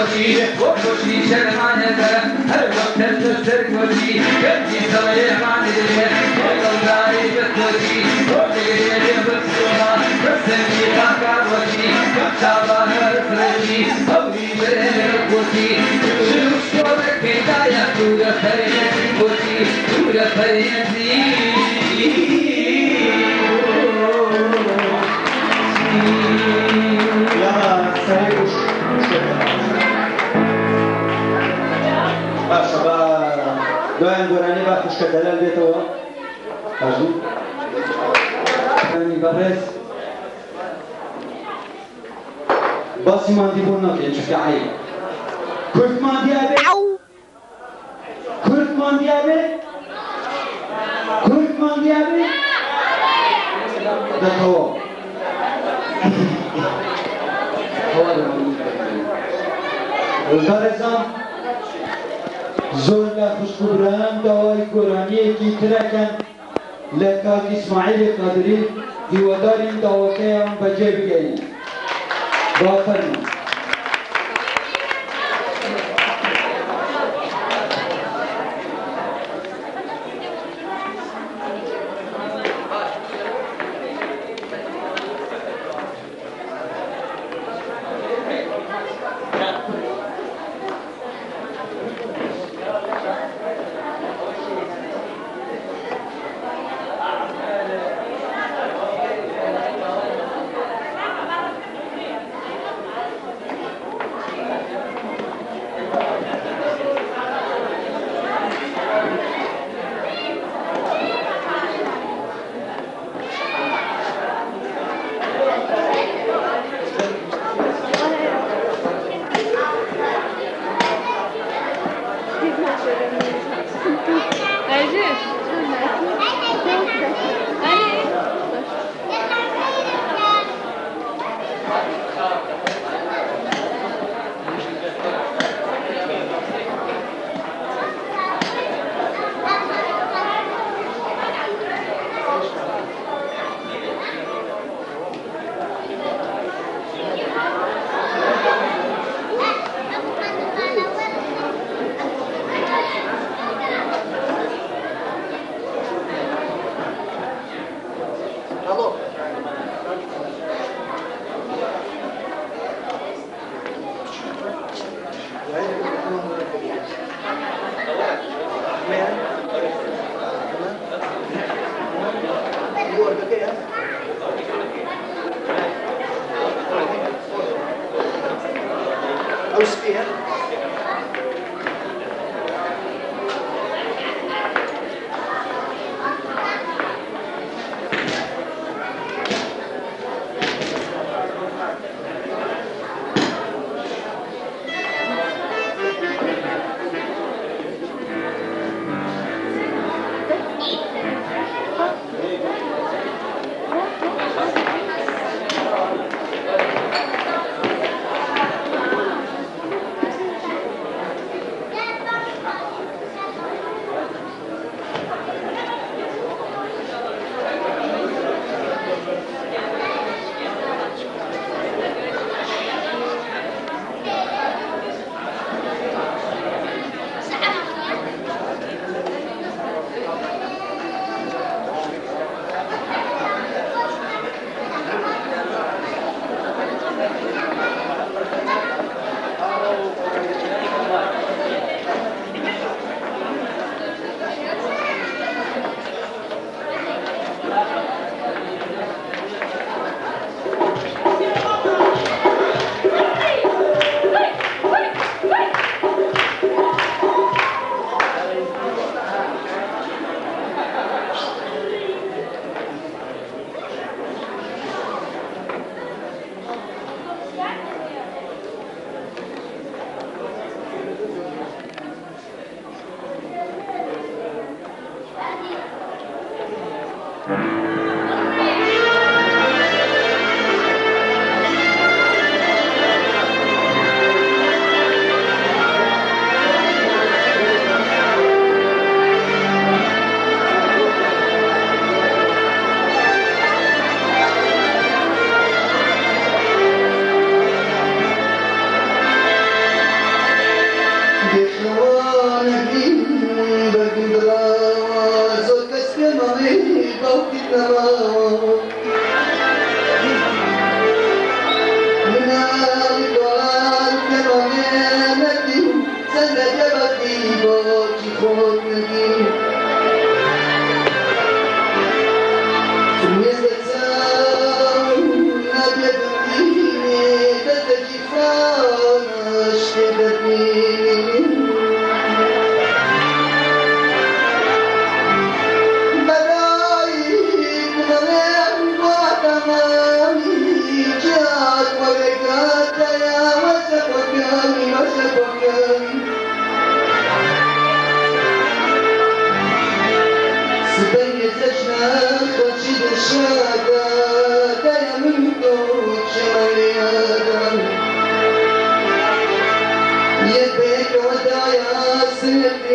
دوام دورانی با خوشک دلال بیتو آجی دورانی برس باسی ماندی بون نکن چفت عیب کرد ماندی آبه کرد ماندی آبه کرد ماندی آبه ده هوا هوا دورانی برسان زور لا خوشخبران دعای گرانی کی ترکن لکات اسماعیل قادری دیودارین دعوته هم بجه بگیرین بافرمون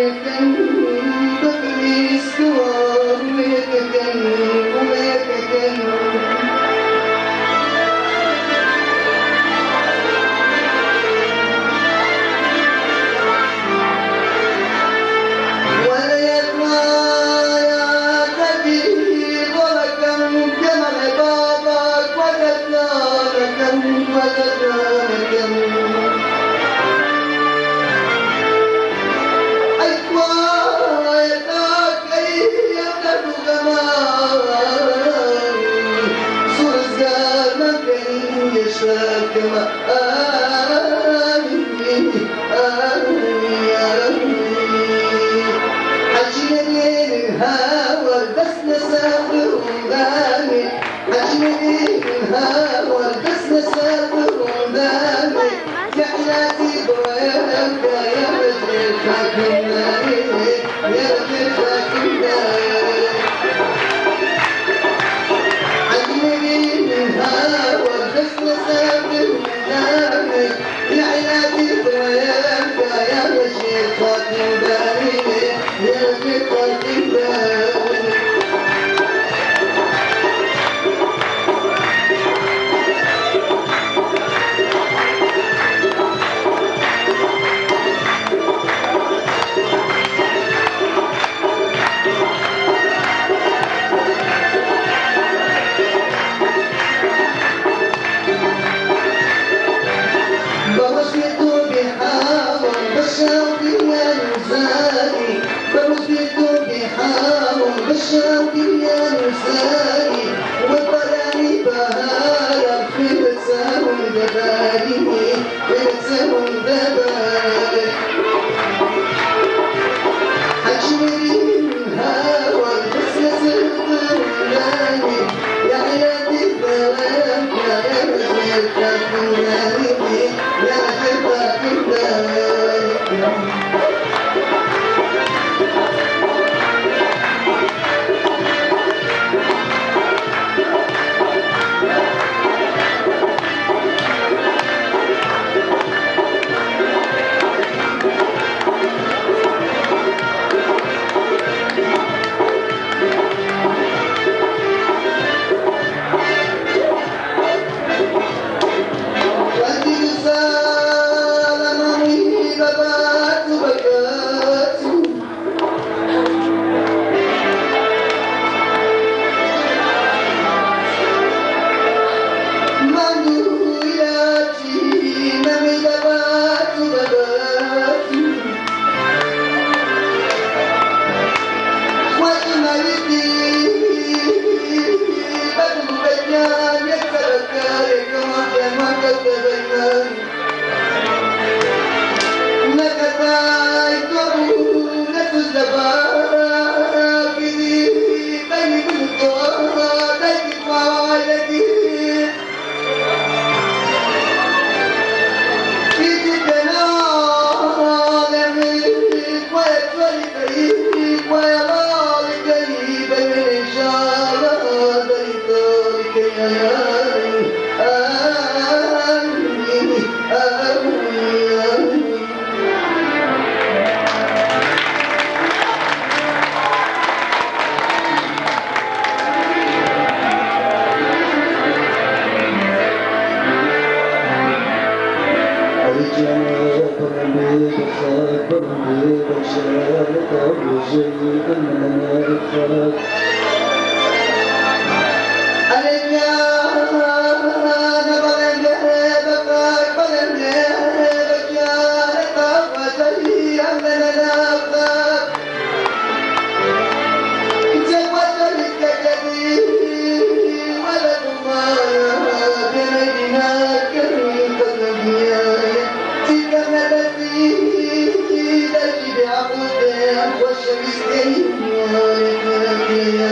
والشمس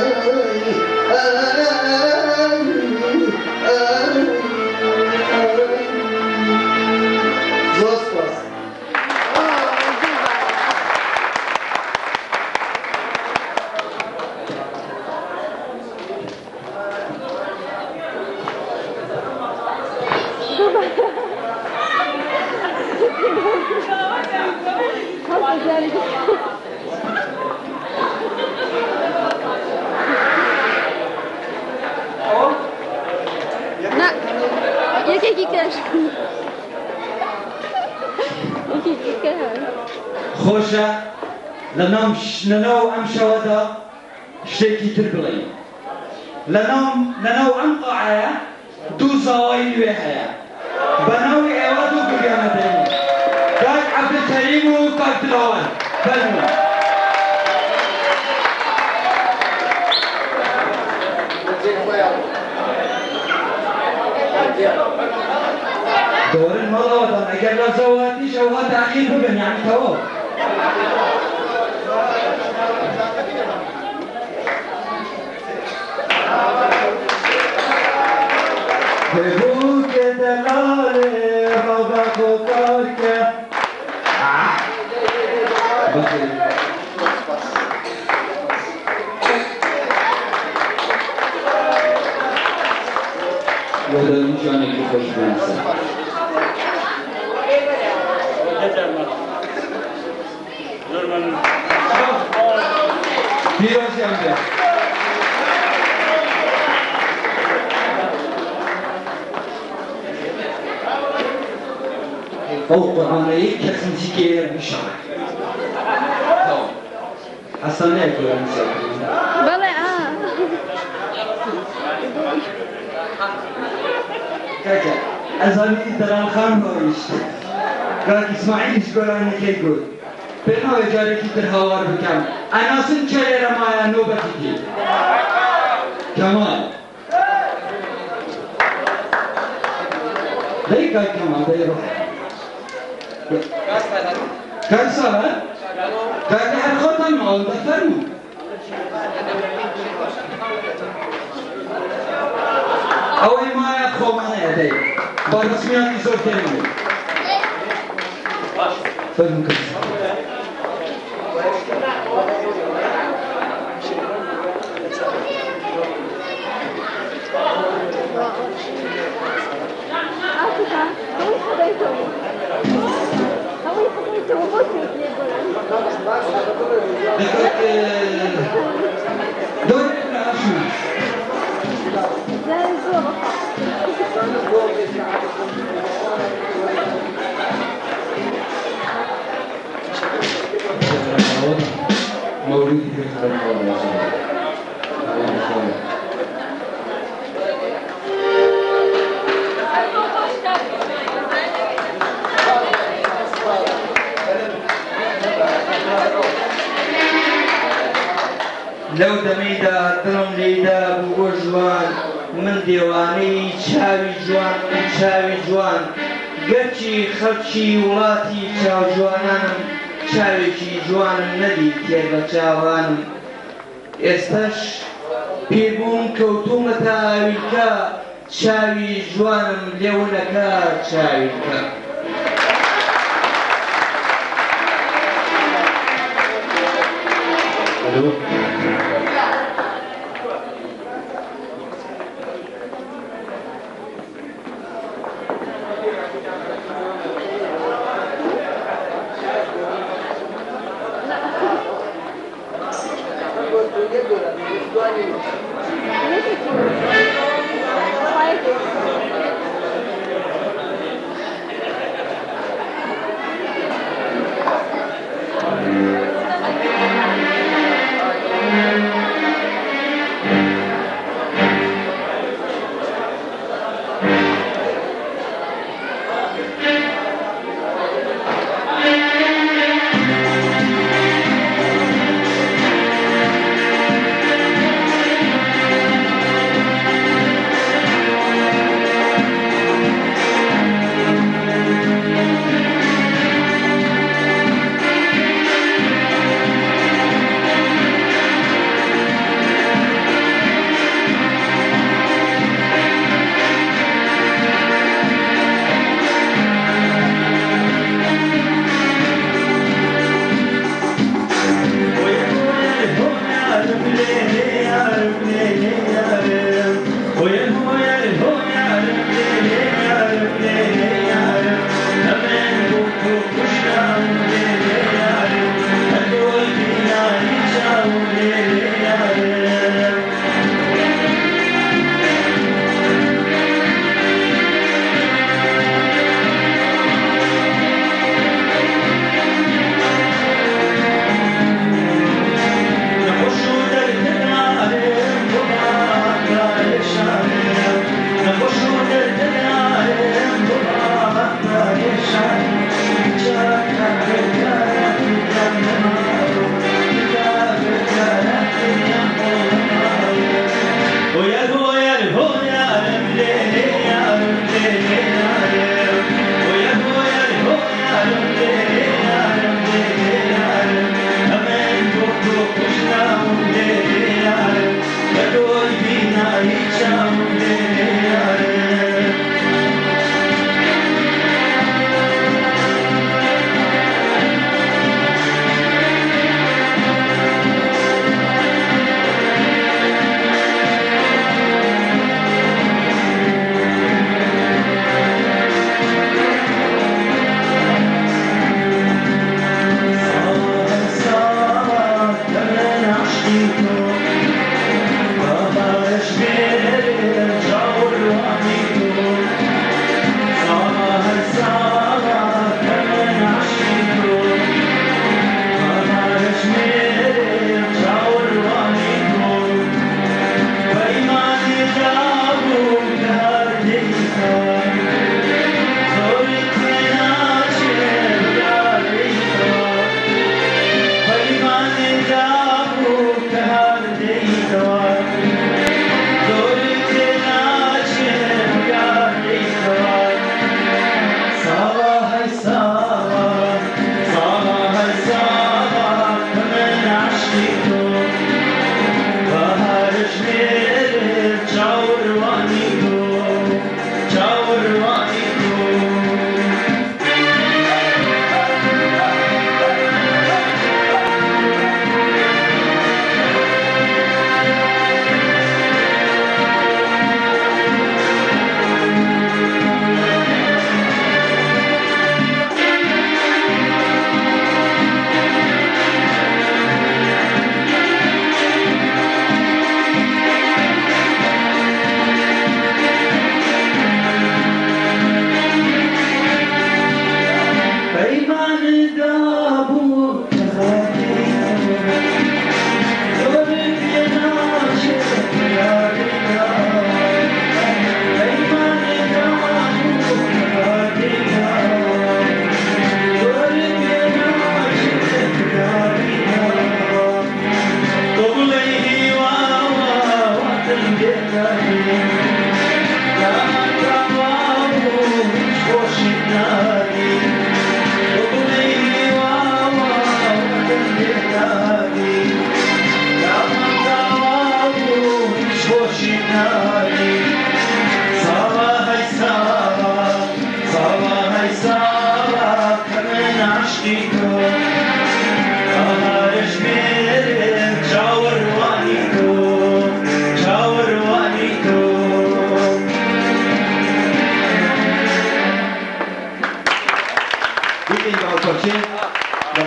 خۆشە لەناو ئەم شەوەدا شتێکی تر بڵێین لەناو ئەم قاعەیە دوو زاوای نوێ هەیە بەناوی ئێوە دوو گوگانەدەین کاک عەبدولکەریم و کاک دلاوەر فەرمووی دورن ماڵەوەدان ئەگەر لە زەواتیش ئەوها تاخیر ببن یعنی تەواو بگو که دلال رابق و کار که یادانی جانی که خوش بنسه پیروزی هم ده او قرآنهی کسنجی که میشود حسن نه قرآن سید بله کاکا از آنی دران خان هایشت کاک اسماعیلش قرآنی که گود پینا اجاره کی در هوار بکم اناسن چلی رمایا نوبتی کی کمال دی کاک کمال دی روح کاک سالا کاک هر خودم مال بفرمو اوی مایا خومانه دی با رسمیاتی زور کنیم فرمو کاک مولودی که خرم لەو دەمەیدا دڵم لێدا بوو بۆ جوان من دێوانەی چاوی جوان گەرچی خەڵکی وڵاتی چاوجوانانم چاوێکی جوانم نەدی تێبە چاوانم ئێستاش پێبووم کەوتومە تاویلکە چاوی جوانم لێونەکە چاویلکە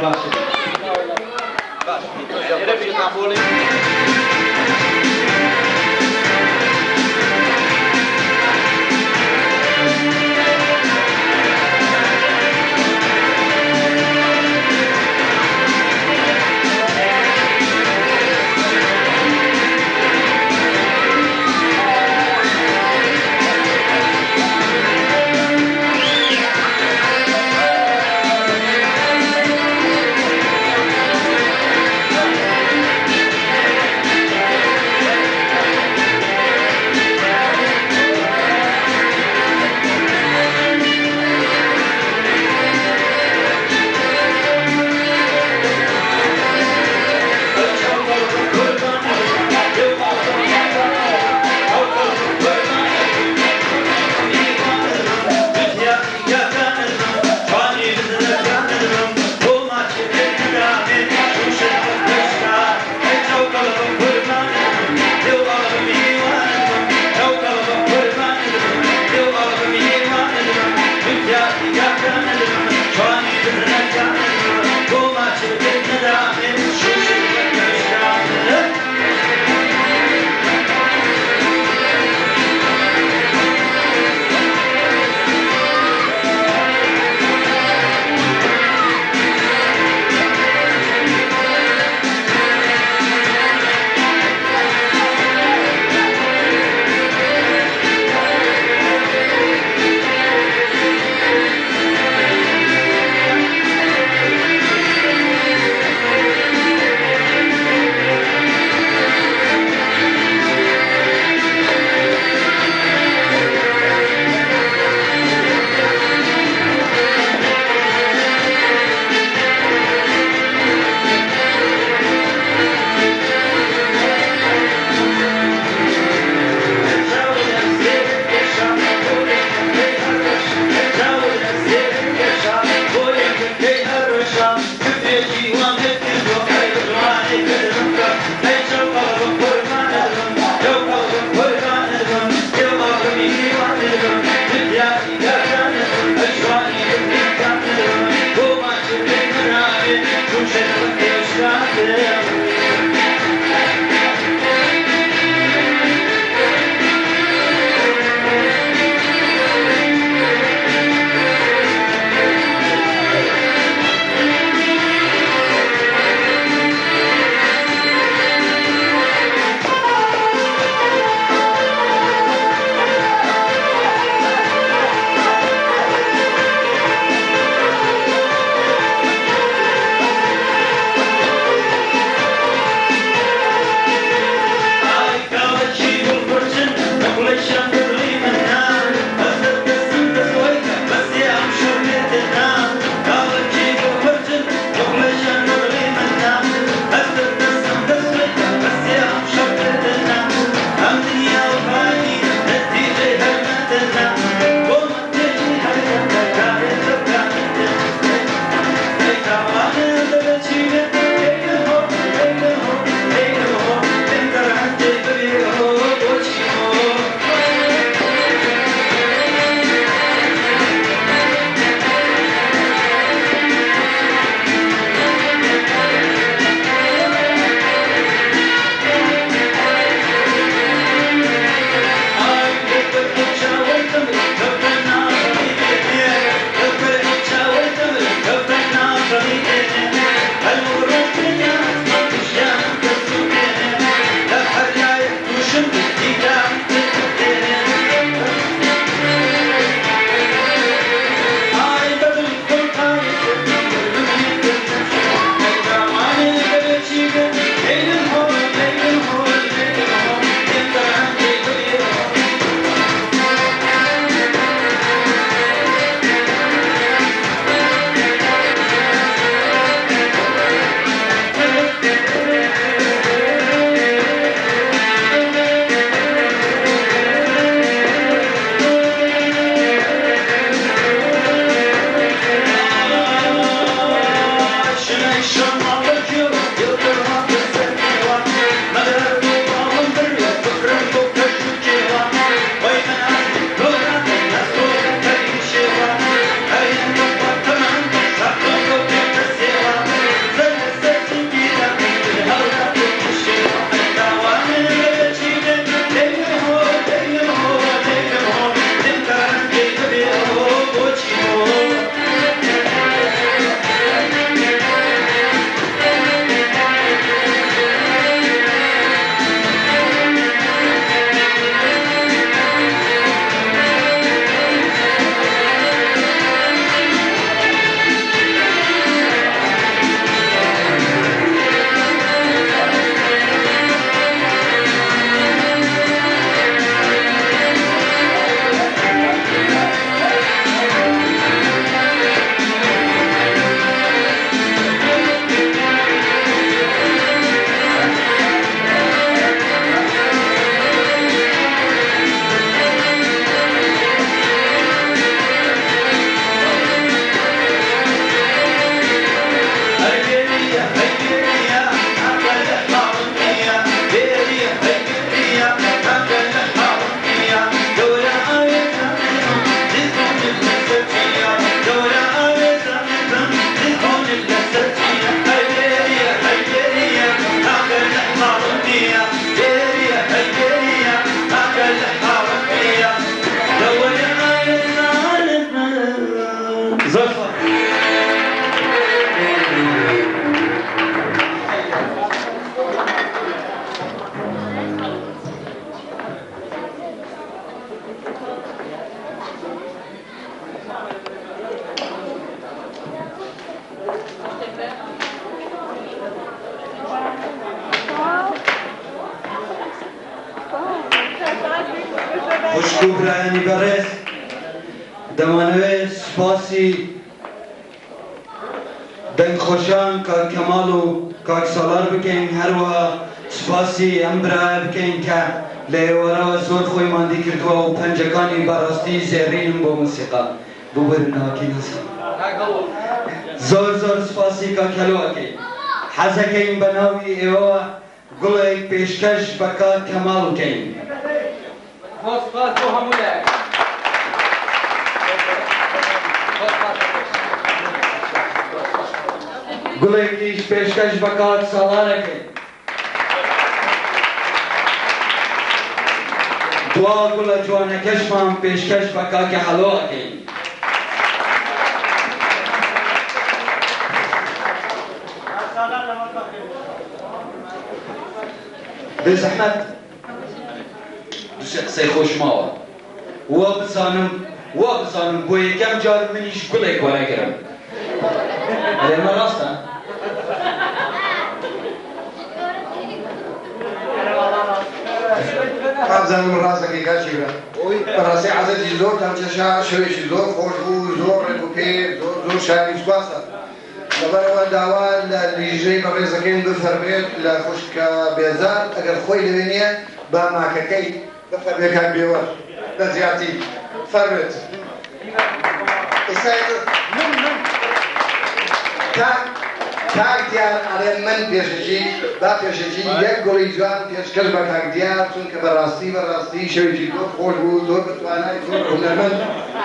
باشه خوشکو برایانی برس دمانوی سپاسی دنگ خوشان کاک کمال و کاک سالار بکن هر وها سپاسی ام برای بکن که لیوارا زور خوی ماندی کردوا و پنجکانی براستی زیرین با موسیقا ببر ناکی نسی زور سپاسی کاک هلواکی حزک این بناوی ایوا گل پیشکش بکات کمال کن سپاس بو همونه گل پیشکش بکات سالار کن دعا گل جوانکش من پیشکش بکات که حلوا کن به زحمت شخصی خوش ماوه و بزانم بو یکم جار منیش گله گله گرم اده ما راسته قبضان من راسك يقال شيء راسي عزتي زور تمشى شوي زور خوش بو زور ركوبي زور شاري سباسة لبرا داوان اللي يجري بريزكين بفربيت لخشك بيزار اگر خوي لبنيه با معككي بفربيت كان بيور بزياتي فربيت اسايد کاک دیار آره من پیشگی با پیشگی یک گلی جوان پیشکش با کاک دیار چون که براستی شویی دو خوش بود دو بتوانای دو هنرمند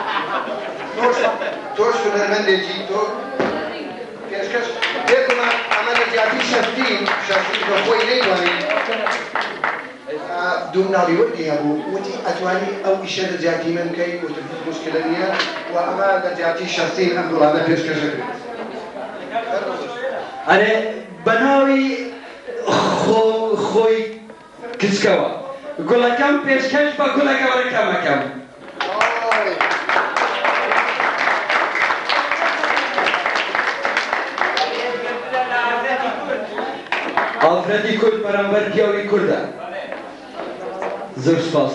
توش هنرمند جی تو پیشکش دیگه ما عمل جاتی شخصی که خوی نیوانی دوم نالیودی ابو وتی اتوانی او اشاره جاتی من کی و تفید مشکل نیا و عمل جاتی شخصی هم دولانه پیشکش کرد اره بناوی خوی کسکوا گلکم پیشکش با گلکم کم آفردی کرد برانبر پیاوی کرده زور سپاس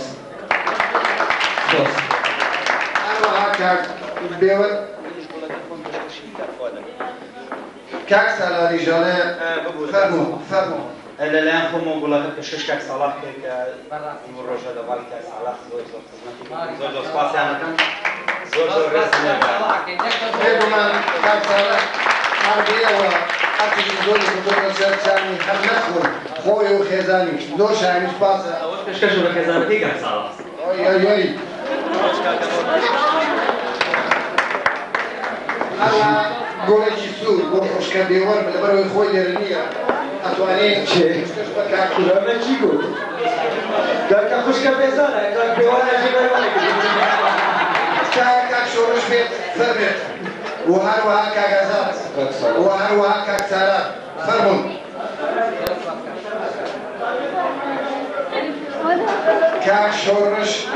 كاك سالاري جانا فرمو الان خمو ولا كشش كاك صلاح كيك الروجا دبال كاك صلاح زوج سباس انا كان زوج رسمي بيقوم كاك صلاح عربيه و اكيد زوج زوج ثاني خمسون خوي وخزاني دوش يعني سباس اول كشش وخزاني كيك كاك صلاح اي قولي سور قول خوش كديوار بالبرو خوي درنيا اتواني چه؟ کلامه چی گفت؟ که خوش که بزانه که بیوانه جیبه كاك شورش بيت فرمت وهروها كاكازات وهروها كاكسارات فرمون كاك شورش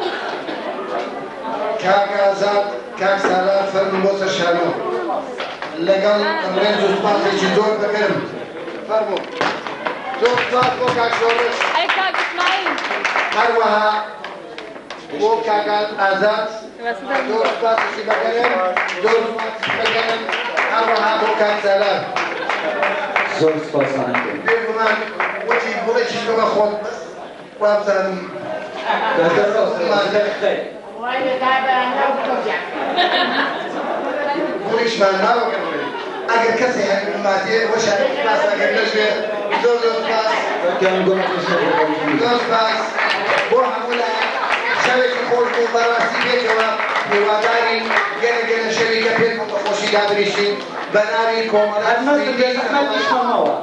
كاكازات كاكسارات فرمون بوسر شانو لقل امرين زو سباسي چي زور بكرم فرمون زور سباس بو كاك شورش اي كاك اسماعيل هروها بو كاكات آزاد دور سباس چي بكرم دور سباس بكرم هروها بو كاكسارات زور سپاس آنکه بيقومان وتي بوليش كما خود وابزان در راست خیلی بوليش ما ناو كمل اگر کسی هم ماتي وش باس اگر نشوي زور باس کم گونه کشید زور باس بو همولا شوي خوش بو براسي بيجوا بواداري گنه شوي كبير متخوشي دابريشين بناري كومرات الناس اللي زحمت يشمعوها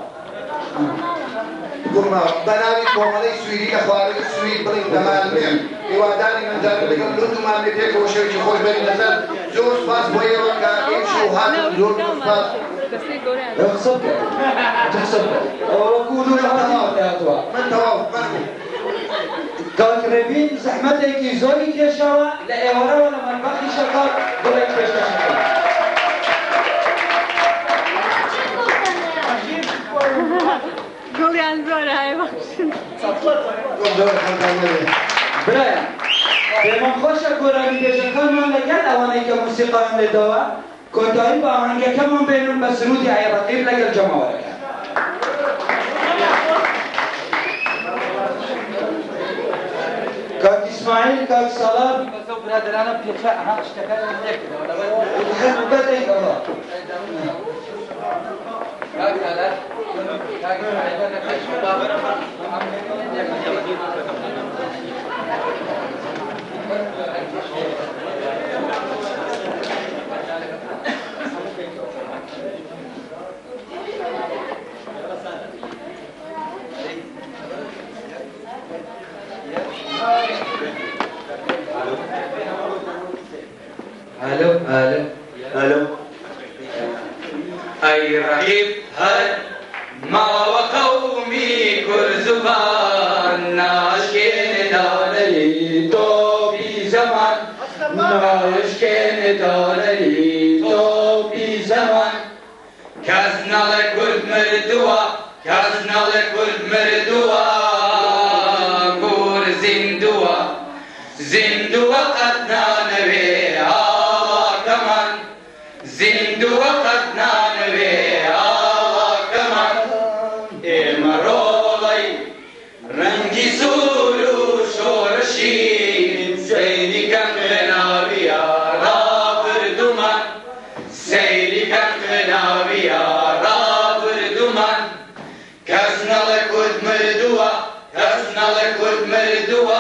قلنا بناوي كومالي سويدي كخواري سويد برين دمال مهم يواداني من جانب لكم لندو ما نتيك وشوي خوش بين نزل زور سباس بوي وكا يمشوا هاتوا زور سباس اخصب تحسب وكونوا لها تهاتوا من تواف منكم قاقربين زحمتك زوري كيشاوا لأيورا ولا مربخي شكار دولك كيشا شكار قولي عن زورة هاي بخشن دور خلقان برايا پێمان خۆشە گۆرانی بێژەکانمان لەگەڵ ئەوانەی کە موسیقایان لێداوە کۆتایی بە ئاهەنگەکەمان بێنن بە سرودی عەیڕەقیب لەگەڵ جەماوەرەکە. کاک ئیسماعیل کاک ساڵار بەزەو برادرانە پێچە ئەها شتەکانیان لێکردەوە بەدەی ئەوە کاک سالار کاک ئیسماعیل پێش بابەرە الو الو الو اي رقيب هل ما وقومي كرزبان ناشكين داري تو في زمان ناشكين داري تو في زمان كازنا لكل مردوا كازنا لكل مردوا كور زندوا زندوا قدنا نبي كمان زندوا قدنا نبي كمان امرولي رنگي سولو شورشين سيدي كان بنابيا رابر دومان سيدي كان بنابيا رابر دومان كازنا لكود مردوا كازنا لكود مردوا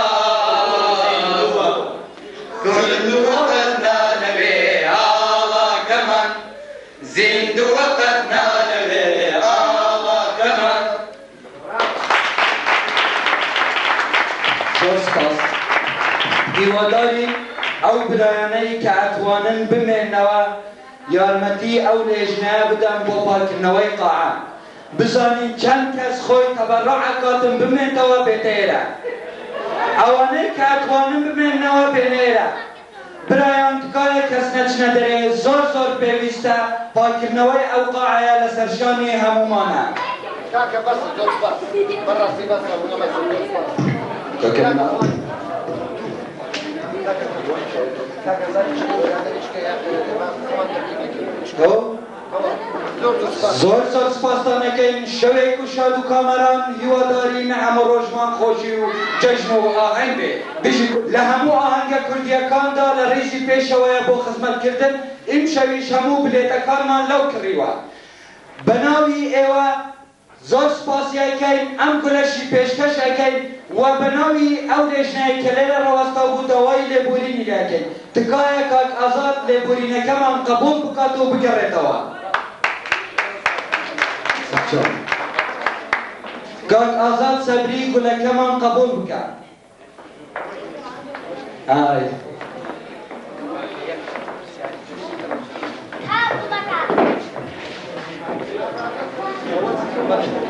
كل وقتنا نبي كمان زند وقتنا نبي كمان سپاس هیواداری ئەو برایانەی کە ئەتوانن بمێننەوە یارمەتی ئەو لێژنەیە بدەن بۆ پاکردنەوەی قاعە بزانین چەند کەس خۆی تەبەڕع ئەکاتن بمێنتەوە بێتێرە ئەوانەی کە ئەتوانن بمێننەوە بێنێرە برایان تکایە کەس نەچنە دەرێ زۆر زۆر پێویستە پاکردنەوەی ئەو قاعەیە لەسەر شانی هەمومانە کاکە بەسە زۆر سپاس بەڕاستی بەسە بوونەمە زۆر سپاس زۆر زۆر سپاستان دەکەین شەوێک و شاد و کامەران هیوادارین ئەمە ڕۆژمان خۆشی و جەژن و ئاهەنگ بێ لە هەموو ئاهەنگە کوردیەکاندا لە ڕێژی پێشەوەیە بۆ خزمەتکردن ئیمشەویش هەموو بلێتەکانمان لەو کڕیوە بە ناوی ئێوە زۆر سپاسیەکەین ئەم گولەشی پێشکەشەکەین و بە ناوی ئەو لێژنەیە کە لێرە ڕەوەستا بوو داوای لێبورینی لەکەین تکایە کاک ئازاد لێبورینەکەمان قبوڵ بکات و بگەڕێتەوە کاک ئازاد سەبری گولەکەمان قبوڵ بکات ئای Thank you.